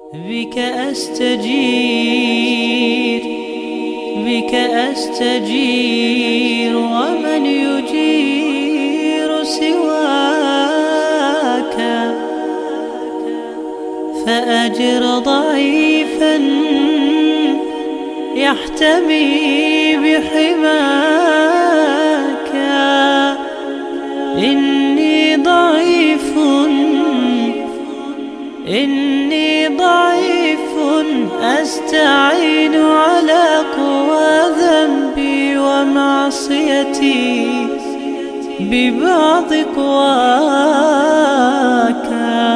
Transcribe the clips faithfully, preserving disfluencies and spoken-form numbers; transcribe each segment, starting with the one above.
بك أستجير بك أستجير ومن يجير سواك، فأجر ضعيفا يحتمي بحماك. إني ضعيف إني ضعيف أستعين على قوى ذنبي ومعصيتي ببعض قواك.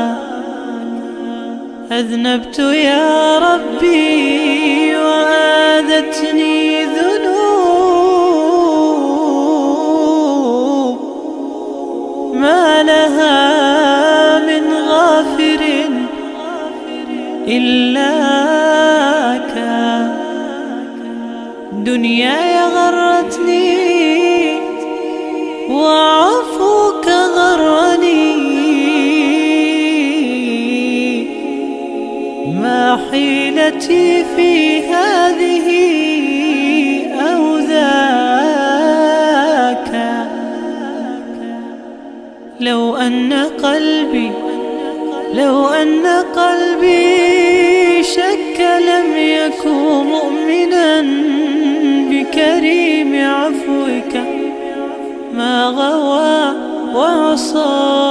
أذنبت يا ربي وآذتني ذنوب ما لها من غافر إلاك. دنياي غرتني وعفوك غرني، ما حيلتي في هذه أو ذاك. لو أن قلبي لو أن قلبي شك لم يكن مؤمنا بكريم عفوك، ما غوى وعصى